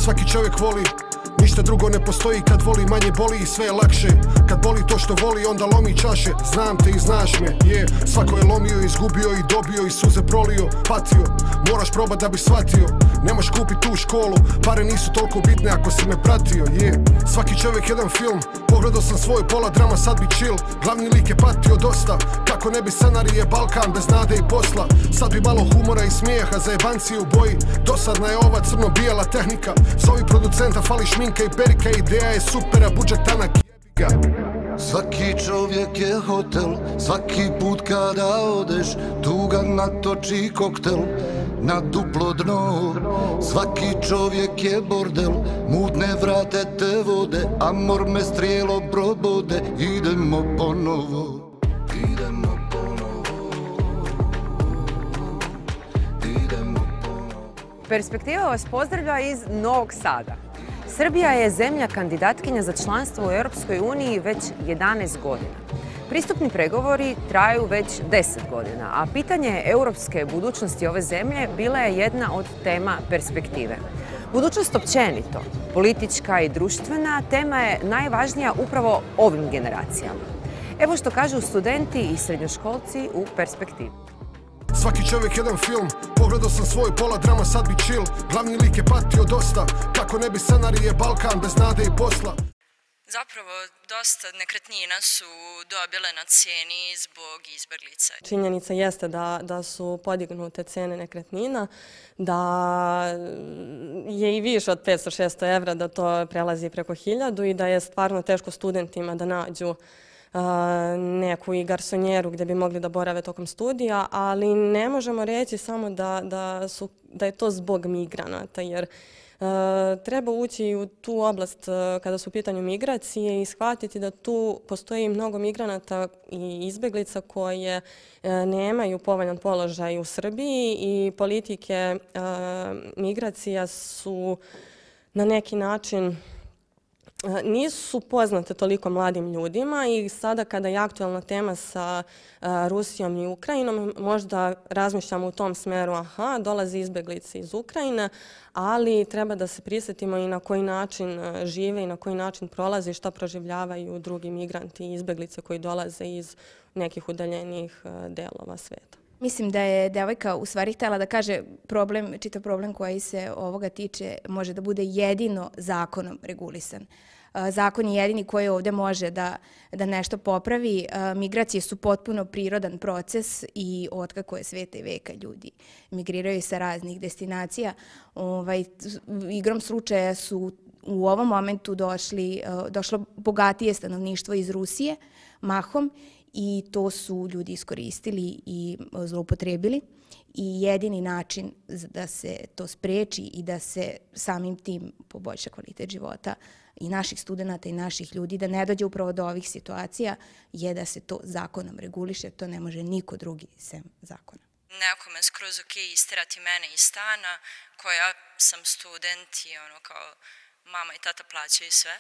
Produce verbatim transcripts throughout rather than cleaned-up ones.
Svaki čovjek voli, ništa drugo ne postoji kad voli, manje boli i sve je lakše. Kad boli to što voli, onda lomi čaše. Znam te i znaš me, je yeah. Svako je lomio, izgubio i dobio i suze prolio, patio. Moraš probat da bi shvatio, nemaš kupit tu školu, pare nisu toliko bitne ako si me pratio, je yeah. Svaki čovjek jedan film, pogledao sam svoj pola drama, sad bi chill. Glavni lik je patio dosta, kako ne bi scenarije Balkan bez nade i posla. Sad bi malo humora i smijeha za jebanci u boji. Dosadna je ova crno-bijela tehnika, zovi producenta, fali šminka i perika. Ideja je supera, budžet tanak, jebiga. Svaki čovjek je hotel, svaki put kada odeš, tuga natoči koktel na duplo dno. Svaki čovjek je bordel, mutne vrate te vode, amor me strijelo probode, idemo ponovo, idemo ponovo, idemo ponovo. Perspektiva vas pozdravlja iz Novog Sada. Srbija je zemlja kandidatkinja za članstvo u Europskoj uniji već jedanaest godina. Pristupni pregovori traju već deset godina, a pitanje europske budućnosti ove zemlje bila je jedna od tema perspektive. Budućnost općenito, politička i društvena, tema je najvažnija upravo ovim generacijama. Evo što kažu studenti i srednjoškolci u perspektivi. Svaki čovjek jedan film, pogledao sam svoj pola drama, sad bi chill. Glavni lik je patio dosta, kako ne bi scenarije Balkan bez nade i posla. Zapravo, dosta nekretnina su dobile na cijeni zbog izbjeglica. Činjenica jeste da, da su podignute cijene nekretnina, da je i više od petsto šesto evra, da to prelazi preko hiljadu i da je stvarno teško studentima da nađu neku i garsonjeru gdje bi mogli da borave tokom studija, ali ne možemo reći samo da, da, su, da je to zbog migranata, jer uh, treba ući u tu oblast uh, kada su u pitanju migracije i shvatiti da tu postoji mnogo migranata i izbjeglica koje uh, nemaju povoljan položaj u Srbiji i politike uh, migracija su na neki način nisu poznate toliko mladim ljudima i sada kada je aktualna tema sa Rusijom i Ukrajinom, možda razmišljamo u tom smeru, aha, dolazi izbjeglice iz Ukrajine, ali treba da se prisjetimo i na koji način žive i na koji način prolazi, šta proživljavaju drugi migranti i izbjeglice koji dolaze iz nekih udaljenih delova sveta. Mislim da je devojka u stvari htjela da kaže problem, čitav problem koji se ovoga tiče može da bude jedino zakonom regulisan. Zakon je jedini koji ovdje može da, da nešto popravi. Migracije su potpuno prirodan proces i otkako je sveta i veka ljudi migriraju sa raznih destinacija. Ovaj, igrom slučaja su u ovom momentu došli, došlo bogatije stanovništvo iz Rusije, mahom, i to su ljudi iskoristili i zloupotrebili. I jedini način da se to spreči i da se samim tim poboljša kvalitet života i naših studenta i naših ljudi, da ne dođe upravo do ovih situacija, je da se to zakonom reguliše. To ne može niko drugi sem zakona. Nekome skroz ok isterati mene iz stana, koja sam student i ono kao mama i tata plaćaju sve,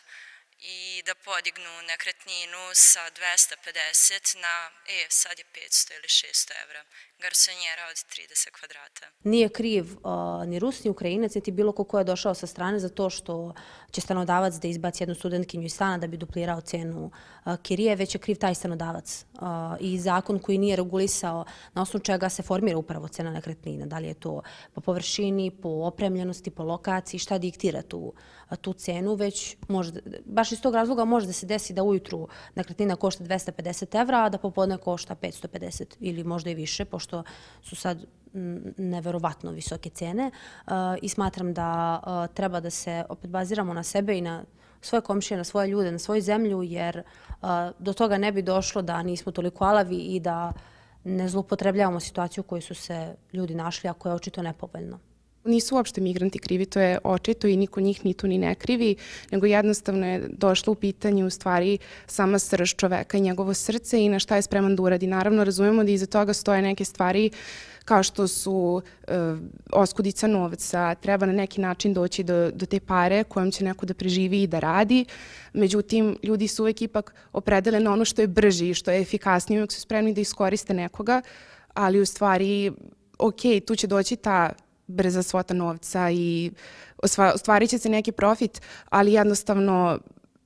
i da podignu nekretninu sa dvesta pedeset na, e, sad je petsto ili šesto evra. Garsonjera od trideset kvadrata. Nije kriv uh, ni Rus, ni Ukrajinac, niti bilo ko ko je došao sa strane za to što će stanodavac da izbaci jednu studentkinju iz stana da bi duplirao cenu uh, kirije, već je kriv taj stanodavac. Uh, I zakon koji nije regulisao na osnovu čega se formira upravo cena nekretnina. Da li je to po površini, po opremljenosti, po lokaciji, šta diktira tu, uh, tu cenu, već možda, baš iz tog razloga može da se desi da ujutru nekretnina košta dvesta pedeset evra, a da popodne košta petsto pedeset ili možda i više, pošto su sad neverovatno visoke cene i smatram da treba da se opet baziramo na sebe i na svoje komšije, na svoje ljude, na svoju zemlju, jer do toga ne bi došlo da nismo toliko alavi i da ne zloupotrebljavamo situaciju u kojoj su se ljudi našli, a koja je očito nepovoljna. Nisu uopšte migranti krivi, to je očito i niko njih ni tu ni ne krivi, nego jednostavno je došlo u pitanje u stvari sama srž čoveka i njegovo srce i na šta je spreman da uradi. Naravno, razumemo da iza toga stoje neke stvari kao što su e, oskudica novca, treba na neki način doći do, do te pare kojom će neko da preživi i da radi. Međutim, ljudi su uvek ipak opredele na ono što je brži i što je efikasnije, uvek su spremni da iskoriste nekoga, ali u stvari, ok, tu će doći ta brza svota novca i ostvarit će se neki profit, ali jednostavno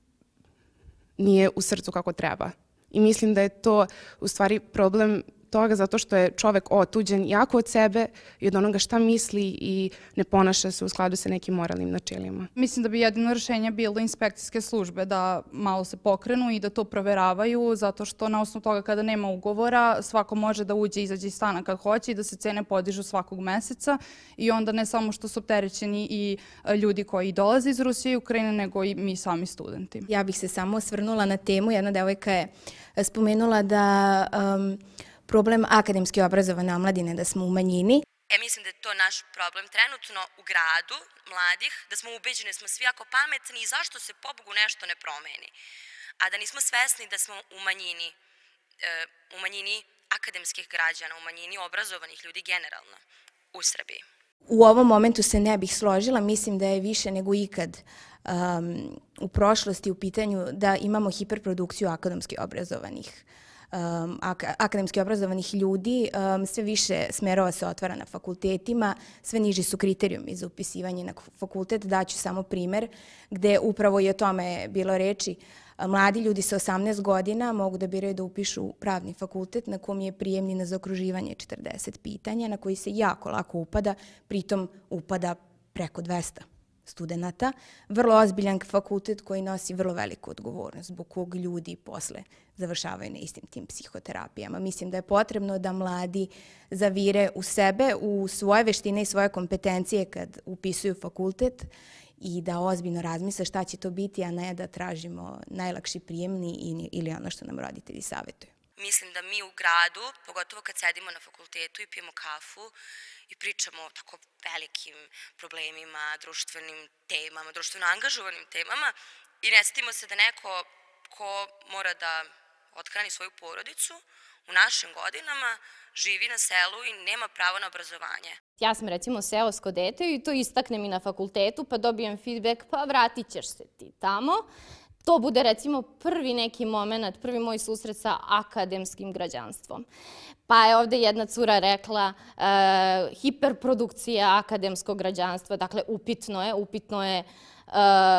nije u srcu kako treba. I mislim da je to u stvari problem toga zato što je čovek otuđen jako od sebe i od onoga šta misli i ne ponaša se u skladu sa nekim moralnim načelima. Mislim da bi jedino rešenje bilo inspekcijske službe da malo se pokrenu i da to proveravaju, zato što na osnovu toga kada nema ugovora svako može da uđe i izađe iz stana kad hoće i da se cene podižu svakog meseca i onda ne samo što su opterećeni i ljudi koji dolaze iz Rusije i Ukrajine, nego i mi sami studenti. Ja bih se samo osvrnula na temu. Jedna devojka je spomenula da um, problem akademski obrazovane omladine, da smo u manjini. E, mislim da je to naš problem trenutno u gradu mladih, da smo ubeđeni, da smo svi jako pametni i zašto se pobogu nešto ne promeni. A da nismo svesni da smo u manjini, e, u manjini akademskih građana, u manjini obrazovanih ljudi generalno u Srbiji. U ovom momentu se ne bih složila, mislim da je više nego ikad um, u prošlosti u pitanju da imamo hiperprodukciju akademski obrazovanih Um, ak akademski obrazovanih ljudi, um, sve više smerova se otvara na fakultetima, sve niži su kriterijumi za upisivanje na fakultet. Daću samo primer gde upravo i o tome bilo reči. Mladi ljudi sa osamnaest godina mogu da biraju da upišu pravni fakultet na kom je prijemni na zaokruživanje četrdeset pitanja, na koji se jako lako upada, pritom upada preko dvesta studenta. Vrlo ozbiljan fakultet koji nosi vrlo veliku odgovornost, zbog kog ljudi posle završavaju na istim tim psihoterapijama. Mislim da je potrebno da mladi zavire u sebe, u svoje veštine i svoje kompetencije kad upisuju fakultet i da ozbiljno razmisle šta će to biti, a ne da tražimo najlakši prijemni ili ono što nam roditelji savjetuju. Mislim da mi u gradu, pogotovo kad sedimo na fakultetu i pijemo kafu i pričamo o tako velikim problemima, društvenim temama, društveno angažovanim temama i ne setimo se da neko ko mora da othrani svoju porodicu u našim godinama, živi na selu i nema pravo na obrazovanje. Ja sam recimo seosko dete i to istaknem i na fakultetu, pa dobijem feedback, pa vratit ćeš se ti tamo. To bude recimo prvi neki moment, prvi moj susret sa akademskim građanstvom. Pa je ovde jedna cura rekla e, hiperprodukcija akademskog građanstva, dakle upitno je, upitno je Uh,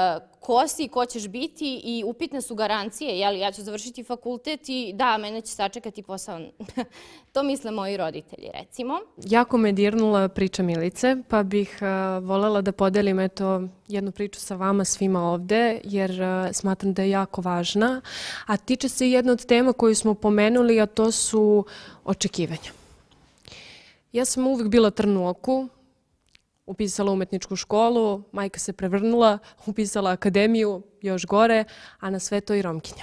ko si, ko ćeš biti i upitne su garancije, jel, ja ću završiti fakultet i da, mene će sačekati posao. To misle moji roditelji, recimo. Jako me dirnula priča Milice, pa bih uh, voljela da podelim eto, jednu priču sa vama svima ovde, jer uh, smatram da je jako važna, a tiče se jedna od tema koju smo pomenuli, a to su očekivanja. Ja sam uvijek bila trn u oku, upisala umetničku školu, majka se prevrnula, upisala akademiju, još gore, a na sve to i Romkinja.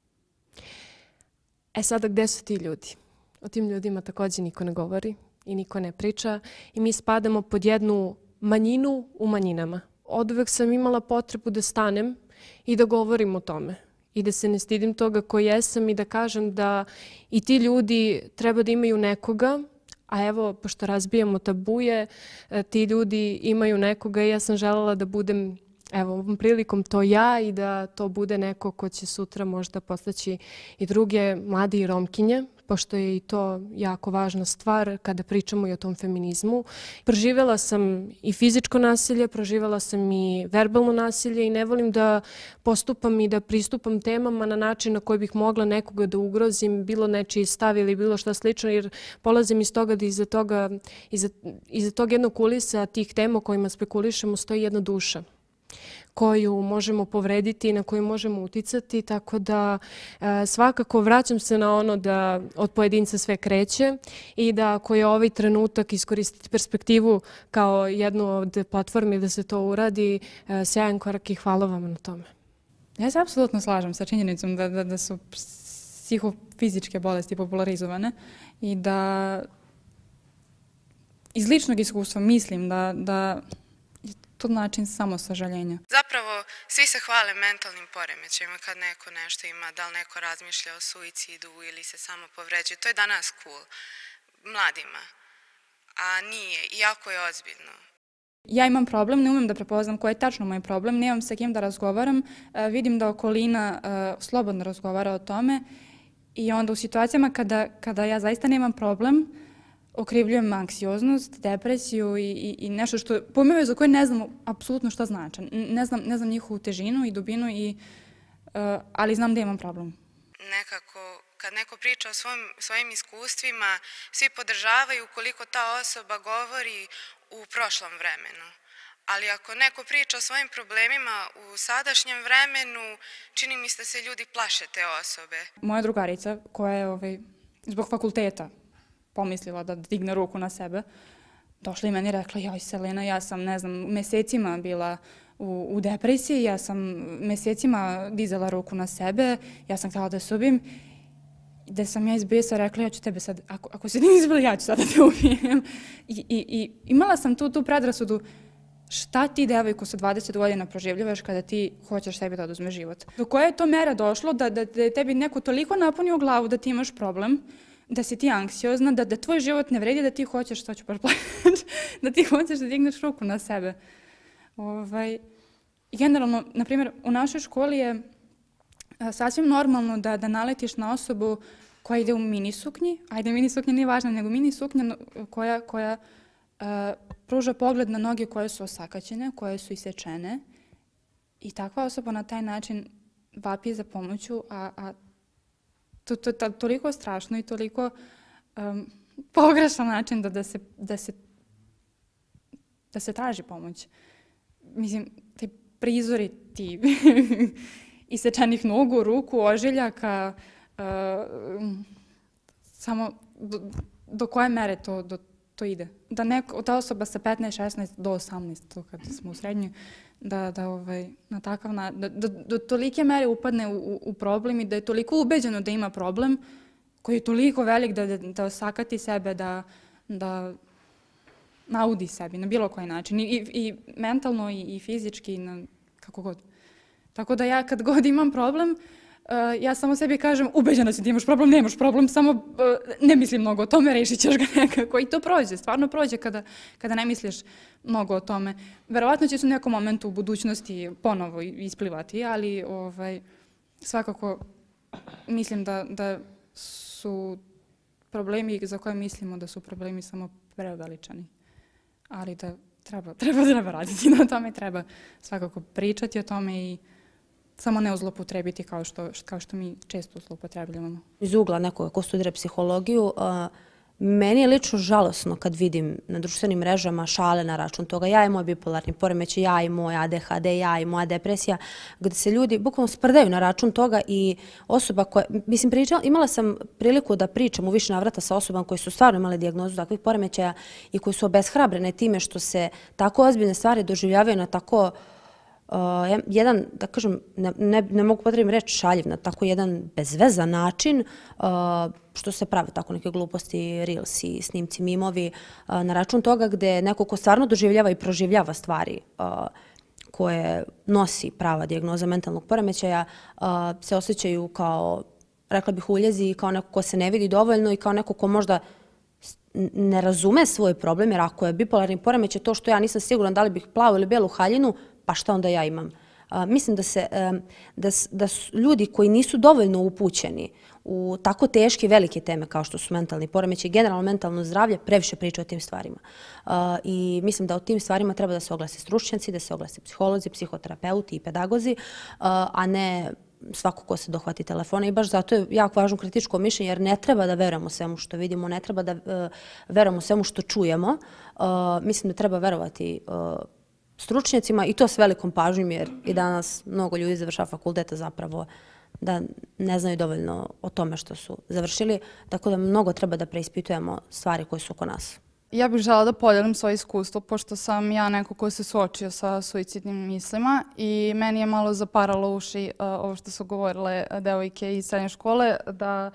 E sada, gde su ti ljudi? O tim ljudima također niko ne govori i niko ne priča i mi spadamo pod jednu manjinu u manjinama. Oduvek sam imala potrebu da stanem i da govorim o tome i da se ne stidim toga ko jesam i da kažem da i ti ljudi treba da imaju nekoga. A evo, pošto razbijamo tabuje, ti ljudi imaju nekoga i ja sam želela da budem, evo, ovom prilikom to ja i da to bude neko ko će sutra možda postaći i druge mlade i Romkinje, pošto je i to jako važna stvar kada pričamo i o tom feminizmu. Proživjela sam i fizičko nasilje, proživjela sam i verbalno nasilje i ne volim da postupam i da pristupam temama na način na koji bih mogla nekoga da ugrozim, bilo nečiji stav ili bilo šta slično, jer polazim iz toga da iza toga, iza, iza tog jednog kulisa tih tema o kojima spekulišemo stoji jedna duša koju možemo povrediti i na koju možemo uticati, tako da e, svakako vraćam se na ono da od pojedinca sve kreće i da ako je ovaj trenutak iskoristiti perspektivu kao jednu od platformi da se to uradi, e, sjajan korak i hvala vam na tome. Ja se apsolutno slažem sa činjenicom da, da, da su psihofizičke bolesti popularizovane i da iz ličnog iskustva mislim da, da to način samo sažaljenja. Zapravo, svi se hvale mentalnim poremećajima kad neko nešto ima, da li neko razmišlja o suicidu ili se samo povređuje. To je danas cool mladima, a nije, iako je ozbiljno. Ja imam problem, ne umem da prepoznam koji je tačno moj problem, nemam sa kim da razgovaram, vidim da okolina slobodno razgovara o tome i onda u situacijama kada, kada ja zaista nemam problem, okrivljujem anksioznost, depresiju i, i, i nešto što, pojmove za koje ne znamo apsolutno šta znače. Ne znam, ne znam njihovu težinu i dubinu, i, uh, ali znam da imam problem. Nekako, kad neko priča o svom, svojim iskustvima, svi podržavaju koliko ta osoba govori u prošlom vremenu. Ali ako neko priča o svojim problemima u sadašnjem vremenu, čini mi se da se ljudi plaše te osobe. Moja drugarica, koja je ovaj, zbog fakulteta pomislila da digne ruku na sebe, došla i meni rekla, joj Selena, ja sam, ne znam, mesecima bila u, u depresiji, ja sam mesecima dizala ruku na sebe, ja sam htjela da se ubijem, da sam ja iz besa rekla, ja ću tebe sad, ako, ako se ti izbili, ja ću sad da te ubijem. I, i, i imala sam tu, tu predrasudu, šta ti, devojko, sa dvadeset godina proživljavaš kada ti hoćeš sebi da oduzme život? Do koje je to mera došlo da, da, da je tebi neko toliko napunio glavu da ti imaš problem, da si ti anksiozna, da, da tvoj život ne vredi, da ti hoćeš, šta ću baš plaći, da ti hoćeš da digneš ruku na sebe. Ovaj, generalno, na primjer, u našoj školi je a, sasvim normalno da, da naletiš na osobu koja ide u mini suknji, ajde mini suknja nije važna, nego mini suknja koja, koja a, pruža pogled na noge koje su osakaćene, koje su isečene, i takva osoba na taj način vapi za pomoću, a, a to, to je toliko strašno i toliko um, pogrešan način da, da, se, da, se, da se traži pomoć. Mislim, te prizori ti isečenih nogu, ruku, ožiljaka, uh, samo do, do koje mere to, do, to ide. Da neko, ta osoba sa petnaest, šesnaest do osamnaest, to kad smo u srednjoj, da, da, ovaj, na takav na, da, da do tolike mere upadne u, u problem i da je toliko ubeđeno da ima problem koji je toliko velik da, da, da osakati sebe, da, da naudi sebi na bilo koji način. I, i, i mentalno i, i fizički, na, kako god. Tako da ja kad god imam problem, Uh, ja samo sebi kažem, ubeđena si da imaš problem, nemaš problem, samo uh, ne mislim mnogo o tome, rešit ćeš ga nekako. I to prođe, stvarno prođe kada, kada ne misliš mnogo o tome. Verovatno će se u nekom momentu u budućnosti ponovo isplivati, ali ovaj, svakako mislim da, da su problemi za koje mislimo da su problemi samo preveličani. Ali da treba, treba, treba raditi na tome, treba svakako pričati o tome i samo ne zloupotrebiti kao što, kao što mi često zloupotrebljavamo. Iz ugla nekoga ko studira psihologiju, uh, meni je lično žalosno kad vidim na društvenim mrežama šale na račun toga ja i moj bipolarni poremećaj, ja i moj A D H D, ja i moja depresija, gde se ljudi bukvalno sprdaju na račun toga i osoba koja, mislim, pričala, imala sam priliku da pričam u više navrata sa osobama koji su stvarno imali dijagnozu takvih poremećaja i koji su obeshrabrene time što se tako ozbiljne stvari doživljavaju na tako Uh, jedan, da kažem, ne, ne, ne mogu potrebiti reći šaljiv, na tako jedan bezvezan način, uh, što se prave tako neke gluposti, reelsi, snimci, mimovi, uh, na račun toga gde neko ko stvarno doživljava i proživljava stvari uh, koje nosi prava dijagnoza mentalnog poremećaja, uh, se osjećaju kao, rekla bih, uljezi, kao neko ko se ne vidi dovoljno i kao neko ko možda ne razume svoj problem, jer ako je bipolarni poremećaj to što ja nisam siguran da li bih plavu ili belu haljinu, pa šta onda ja imam? Uh, mislim da se um, da, da su ljudi koji nisu dovoljno upućeni u tako teške velike teme kao što su mentalni poremećaj i generalno mentalno zdravlje previše pričaju o tim stvarima. Uh, I mislim da o tim stvarima treba da se oglase stručnjaci, da se oglase psiholozi, psihoterapeuti i pedagozi, uh, a ne svako ko se dohvati telefona. I baš zato je jako važno kritičko mišljenje, jer ne treba da verujemo svemu što vidimo, ne treba da uh, verujemo svemu što čujemo. Uh, mislim da treba verovati uh, stručnjacima i to s velikom pažnjom, jer i danas mnogo ljudi završava fakulteta zapravo da ne znaju dovoljno o tome što su završili, tako da mnogo treba da preispitujemo stvari koje su oko nas. Ja bih žela da podijelim svoje iskustvo, pošto sam ja neko ko se suočio sa suicidnim mislima i meni je malo zaparalo uši uh, ovo što su govorile devojke iz srednje škole, da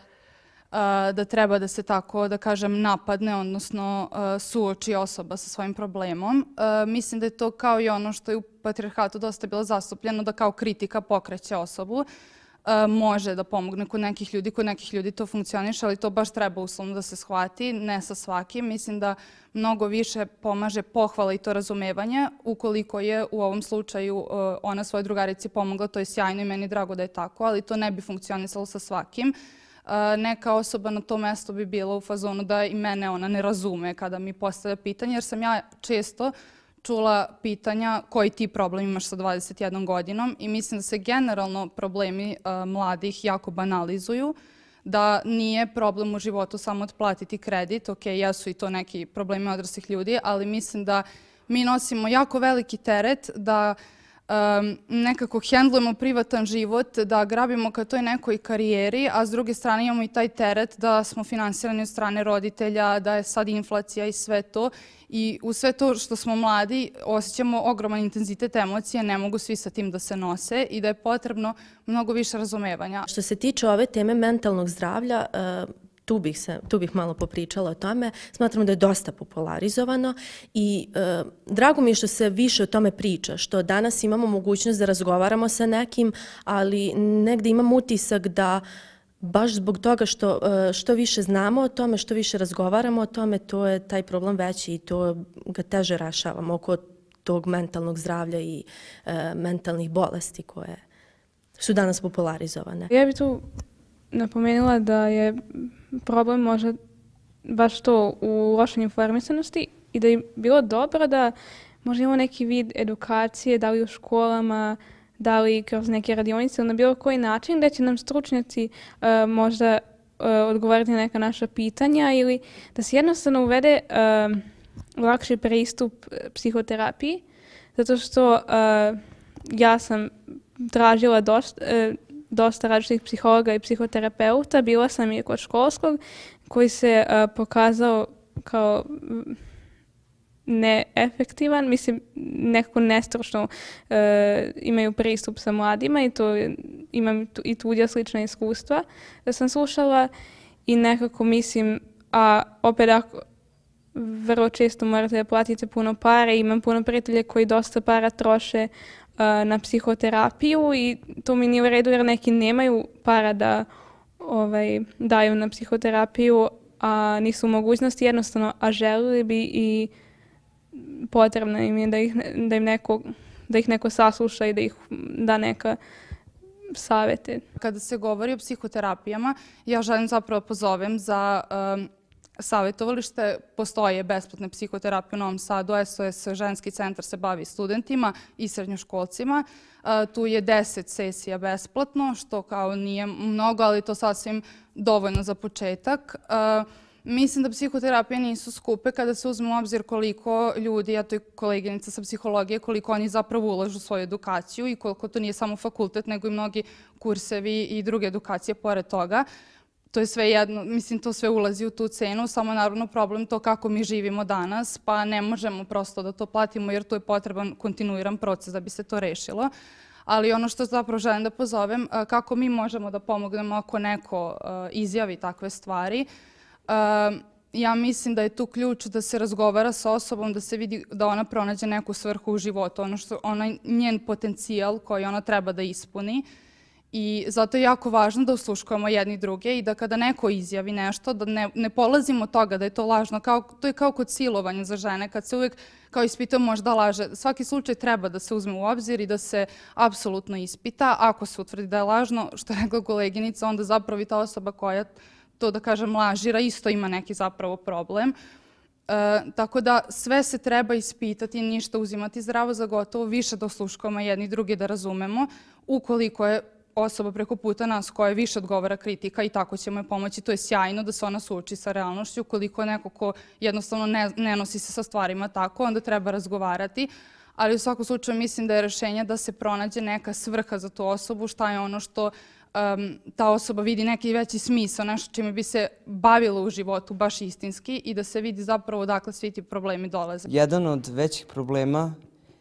da treba da se tako, da kažem, napadne, odnosno suoči osoba sa svojim problemom. Mislim da je to kao i ono što je u patrijarhatu dosta bilo zastupljeno, da kao kritika pokreće osobu. Može da pomogne kod nekih ljudi, kod nekih ljudi to funkcioniše, ali to baš treba uslovno da se shvati, ne sa svakim. Mislim da mnogo više pomaže pohvala i to razumevanje. Ukoliko je u ovom slučaju ona svojoj drugarici pomogla, to je sjajno i meni drago da je tako, ali to ne bi funkcionisalo sa svakim. neka osoba na to mesto bi bila u fazonu da i mene ona ne razume kada mi postavlja pitanje, jer sam ja često čula pitanja koji ti problem imaš sa dvadeset jednom godinom i mislim da se generalno problemi mladih jako banalizuju, da nije problem u životu samo otplatiti kredit, ok, jesu i to neki problemi odraslih ljudi, ali mislim da mi nosimo jako veliki teret da um, nekako hendlujemo privatan život, da grabimo ka toj nekoj karijeri, a s druge strane imamo i taj teret da smo finansirani od strane roditelja, da je sad inflacija i sve to. I u sve to što smo mladi osjećamo ogroman intenzitet emocije, ne mogu svi sa tim da se nose i da je potrebno mnogo više razumevanja. Što se tiče ove teme mentalnog zdravlja, tu bih, se, tu bih malo popričala o tome. Smatram da je dosta popularizovano i e, drago mi je što se više o tome priča, što danas imamo mogućnost da razgovaramo sa nekim, ali negde imam utisak da baš zbog toga što, što više znamo o tome, što više razgovaramo o tome, to je taj problem veći i to ga teže rešavamo oko tog mentalnog zdravlja i e, mentalnih bolesti koje su danas popularizovane. Ja bih tu napomenula da je problem možda baš to u lošoj informisanosti i da je bilo dobro da možda imamo neki vid edukacije, da li u školama, da li kroz neke radionice ili na bilo koji način, da će nam stručnjaci uh, možda uh, odgovoriti na neka naša pitanja ili da se jednostavno uvede uh, lakši pristup psihoterapiji, zato što uh, ja sam tražila dosta, uh, dosta različitih psihologa i psihoterapeuta, bila sam i kod školskog koji se uh, pokazao kao neefektivan, mislim, nekako nestručno uh, imaju pristup sa mladima i to imam tu, i tuđa slična iskustva da sam slušala i nekako mislim, a opet ako vrlo često morate da platite puno pare, imam puno prijatelje koji dosta para troše uh, na psihoterapiju i to mi nije u redu jer neki nemaju para da ovaj, daju na psihoterapiju, a nisu u mogućnosti jednostavno, a želili bi i potrebno im je da ih, da im neko, da ih neko sasluša i da ih da neka savete. Kada se govori o psihoterapijama, ja želim zapravo pozovem za um, savjetovalište. Postoje besplatne psihoterapije u Novom Sadu, S O S ženski centar se bavi studentima i srednjoškolcima. Uh, tu je deset sesija besplatno, što kao nije mnogo, ali to sasvim dovoljno za početak. Uh, Mislim da psihoterapije nisu skupe kada se uzme u obzir koliko ljudi, a to je koleginica sa psihologije, koliko oni zapravo ulažu u svoju edukaciju i koliko to nije samo fakultet, nego i mnogi kursevi i druge edukacije pored toga. To je sve jedno, mislim, to sve ulazi u tu cenu, samo naravno problem to kako mi živimo danas, pa ne možemo prosto da to platimo jer to je potreban kontinuiran proces da bi se to rešilo. Ali ono što zapravo želim da pozovem, kako mi možemo da pomognemo ako neko izjavi takve stvari. Uh, ja mislim da je tu ključ da se razgovara sa osobom, da se vidi da ona pronađe neku svrhu u životu, ono što onaj njen potencijal koji ona treba da ispuni. I zato je jako važno da usluškujemo jedni druge i da kada neko izjavi nešto, da ne, ne polazimo od toga da je to lažno. Kao, to je kao kod silovanja za žene, kad se uvijek kao ispitamo možda laže. Svaki slučaj treba da se uzme u obzir i da se apsolutno ispita. Ako se utvrdi da je lažno, što je rekla koleginica, onda zapravo i ta osoba koja to da kažem lažira, isto ima neki zapravo problem. E, tako da sve se treba ispitati, ništa uzimati zdravo za gotovo, više da osluškujemo jedni drugi, da razumemo. Ukoliko je osoba preko puta nas koja više odgovara kritika i tako ćemo je pomoći, to je sjajno da se ona suoči sa realnošću. Ukoliko je neko ko jednostavno ne, ne nosi se sa stvarima tako, onda treba razgovarati. Ali u svakom slučaju mislim da je rešenje da se pronađe neka svrha za tu osobu, šta je ono što Um, ta osoba vidi neki veći smisao, nešto čime bi se bavila u životu baš istinski i da se vidi zapravo odakle svi ti problemi dolaze. Jedan od većih problema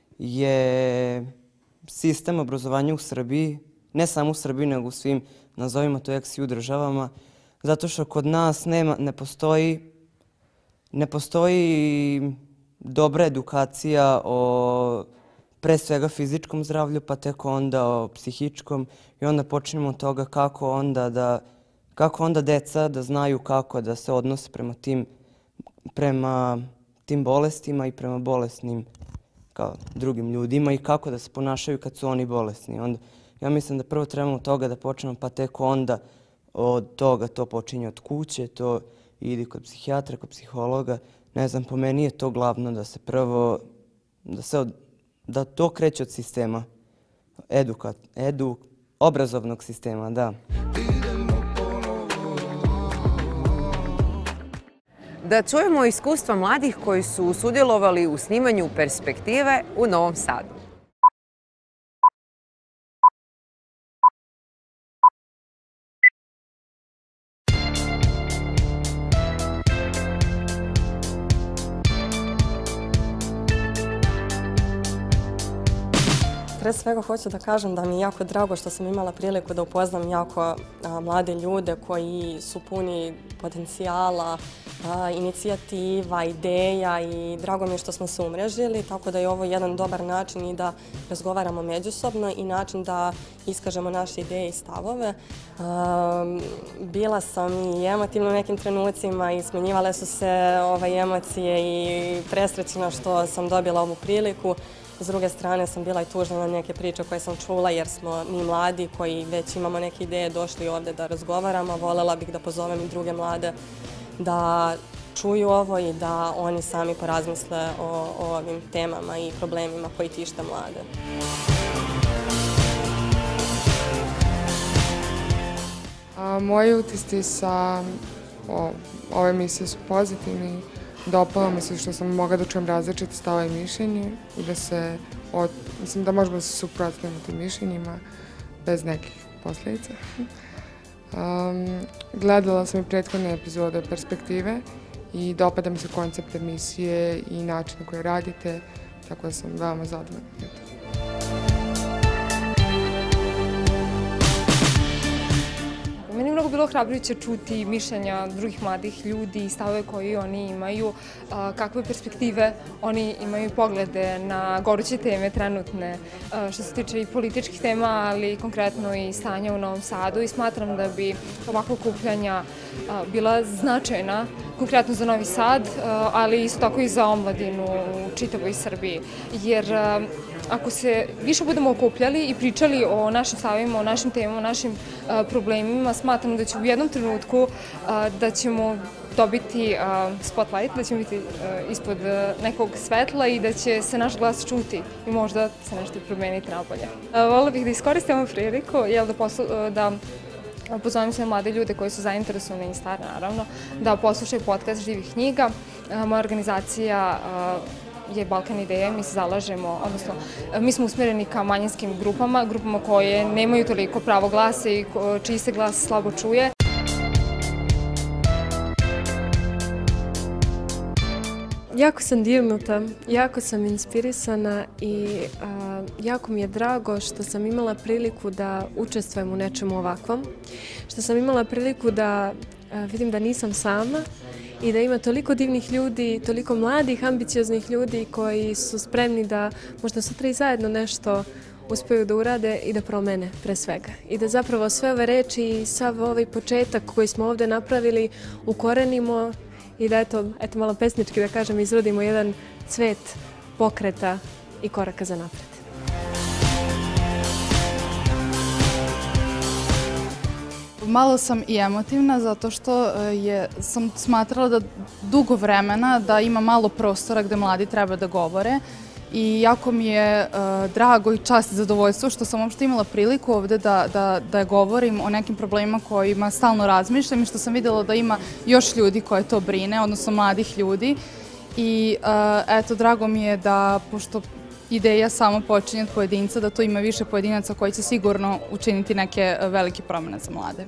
je sistem obrazovanja u Srbiji, ne samo u Srbiji, nego u svim, nazovimo to ex-ju državama, zato što kod nas nema, ne postoji, ne postoji dobra edukacija o pre svega fizičkom zdravlju, pa tek onda o psihičkom i onda počnemo od toga kako onda da, kako onda deca da znaju kako da se odnose prema tim, prema tim bolestima i prema bolesnim kao drugim ljudima i kako da se ponašaju kad su oni bolesni. Onda, ja mislim da prvo trebamo od toga da počnemo, pa tek onda od toga to počinje od kuće, to idi kod psihijatra, kod psihologa. Ne znam, po meni je to glavno da se prvo, da, se od, da to kreće od sistema, eduka, edu, obrazovnog sistema, da. Da čujemo iskustva mladih koji su sudjelovali u snimanju Perspektive u Novom Sadu. Pre svega hoću da kažem da mi je jako drago što sam imala priliku da upoznam jako a, mlade ljude koji su puni potencijala, a, inicijativa, ideja i drago mi je što smo se umrežili, tako da je ovo jedan dobar način i da razgovaramo međusobno i način da iskažemo naše ideje i stavove. A, bila sam i emotivna u nekim trenucima i smenjivale su se ovaj, emocije i presrećena što sam dobila ovu priliku. S druge strane sam bila i tužna na neke priče koje sam čula jer smo mi mladi koji već imamo neke ideje došli ovde da razgovaramo. Volela bih da pozovem i druge mlade da čuju ovo i da oni sami porazmisle o, o ovim temama i problemima koji tište mlade. A, moji utisci sa o, ove emisije su pozitivni. Dopalo mi se što sam mogla da čujem različite stave i mišljenje i da se, od, mislim da možemo da se suprotstavimo tim mišljenjima bez nekih posljedica. Um, gledala sam i prethodne epizode Perspektive i dopada mi se koncept emisije i način na koji radite, tako da sam veoma zadovoljna. Meni je mnogo bilo ohrabrujuće čuti mišljenja drugih mladih ljudi i stavove koje oni imaju, kakve perspektive oni imaju poglede na goruće teme trenutne, što se tiče i političkih tema, ali konkretno i stanja u Novom Sadu i smatram da bi ovakva okupljanja bila značajna, konkretno za Novi Sad, ali isto tako i za omladinu u čitavoj Srbiji, jer ako se više budemo okupljali i pričali o našim stavovima, o našim temama, o našim problemima, smatram da će u jednom trenutku da ćemo dobiti spotlight, da ćemo biti ispod nekog svetla i da će se naš glas čuti i možda se nešto promeniti nabolje. Volela bih da iskoristim ovu priliku, jel da, da pozovem sve mlade ljude koji su zainteresovani i stari, naravno, da poslušaju podcast Živih knjiga. Moja organizacija je Balkan Ideja, mi se zalažemo, odnosno mi smo usmjereni ka manjinskim grupama, grupama koje nemaju toliko pravo glasa i čiji se glas slabo čuje. Jako sam dirnuta, jako sam inspirisana i a, jako mi je drago što sam imala priliku da učestvujem u nečemu ovakvom, što sam imala priliku da a, vidim da nisam sama i da ima toliko divnih ljudi, toliko mladih, ambicioznih ljudi koji su spremni da možda sutra i zajedno nešto uspeju da urade i da promene pre svega. I da zapravo sve ove reči i sav ovaj početak koji smo ovde napravili ukorenimo i da eto, eto malo pesnički da kažem, izrodimo jedan cvet pokreta i koraka za napred. Malo sam i emotivna zato što je, sam smatrala da dugo vremena da ima malo prostora gde mladi treba da govore i jako mi je uh, drago i čast i zadovoljstvo što sam uopšte imala priliku ovde da, da, da govorim o nekim problemima kojima stalno razmišljam i što sam videla da ima još ljudi koje to brine, odnosno mladih ljudi. I uh, eto, drago mi je da, pošto ideja samo počinje od pojedinca, da to ima više pojedinaca koji će sigurno učiniti neke velike promene za mlade.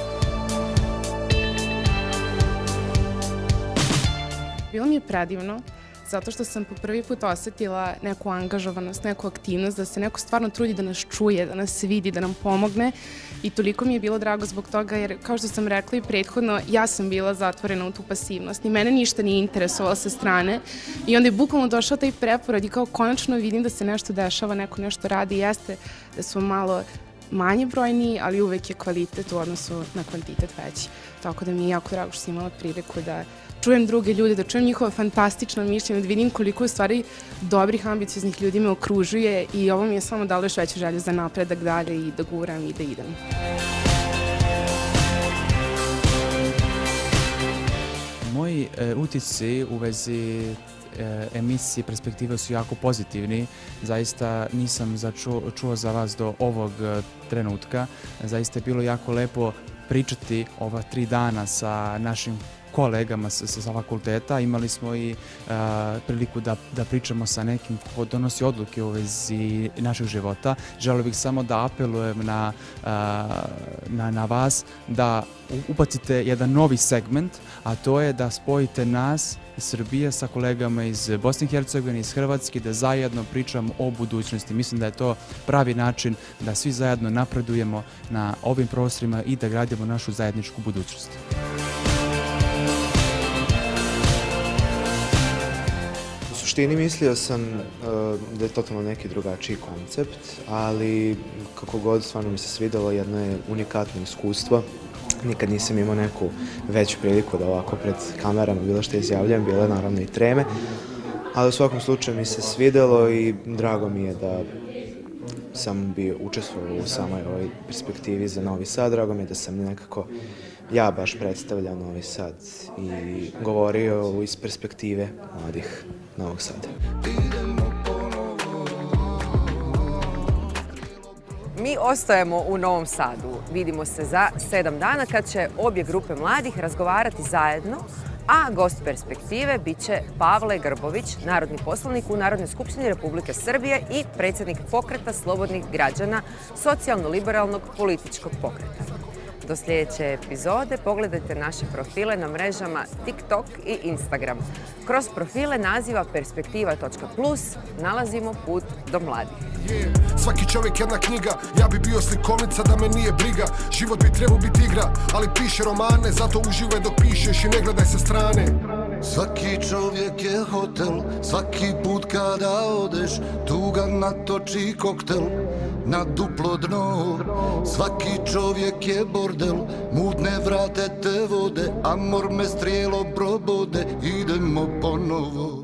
Bilo mi je predivno, zato što sam po prvi put osetila neku angažovanost, neku aktivnost, da se neko stvarno trudi da nas čuje, da nas vidi, da nam pomogne i toliko mi je bilo drago zbog toga jer, kao što sam rekla i prethodno, ja sam bila zatvorena u tu pasivnost i mene ništa nije interesovalo sa strane i onda je bukvalno došao taj preporod i kao konačno vidim da se nešto dešava, neko nešto radi i jeste da smo malo manje brojni, ali uvek je kvalitet u odnosu na kvantitet veći. Tako da mi je jako drago što sam imala priliku da čujem druge ljude, da čujem njihova fantastična mišljenja, da vidim koliko u stvari dobrih, ambicioznih ljudi me okružuje i ovo mi je samo dalo još veću želju za napredak dalje i da guram i da idem. Moji utisci u vezi emisije Perspektive su jako pozitivni. Zaista nisam čuo za vas do ovog trenutka. Zaista je bilo jako lepo pričati ova tri dana sa našim kolegama sa fakulteta. Imali smo i priliku da pričamo sa nekim ko donosi odluke u vezi našeg života. Želeo bih samo da apelujem na vas da ubacite jedan novi segment, a to je da spojite nas iz Srbije sa kolegama iz Bosne i Hercegovine, iz Hrvatske, da zajedno pričamo o budućnosti. Mislim da je to pravi način da svi zajedno napredujemo na ovim prostorima i da gradimo našu zajedničku budućnost. U suštini mislio sam da je totalno neki drugačiji koncept, ali kako god stvarno mi se svidelo, jedno je unikatno iskustvo. Nikad nisam imao neku veću priliku da ovako pred kamerama bilo što izjavljam, bile naravno i treme, ali u svakom slučaju mi se svidelo i drago mi je da sam bio učestvovao u samoj ovoj perspektivi za Novi Sad. Drago mi je da sam nekako ja baš predstavljao Novi Sad i govorio iz perspektive mladih Novog Sada. Mi ostajemo u Novom Sadu. Vidimo se za sedam dana kad će obje grupe mladih razgovarati zajedno, a gost perspektive bit će Pavle Grbović, narodni poslanik u Narodnoj skupštini Republike Srbije i predsjednik Pokreta slobodnih građana socijalno-liberalnog političkog pokreta. Do sljedeće epizode pogledajte naše profile na mrežama TikTok i Instagram. Kroz profile naziva perspektiva točka plus nalazimo put do mladih. Svaki čovjek jedna knjiga, ja bi bio slikovnica da me nije briga. Život bi trebao biti igra, ali piše romane, zato uživaj dok pišeš i ne gledaj sa strane. Svaki čovjek je hotel, svaki put kada odeš, tuga natoči koktel na duplo dno. Svaki čovjek je bordel, mutne vrate te vode, amor me strijelo probode, idemo ponovo.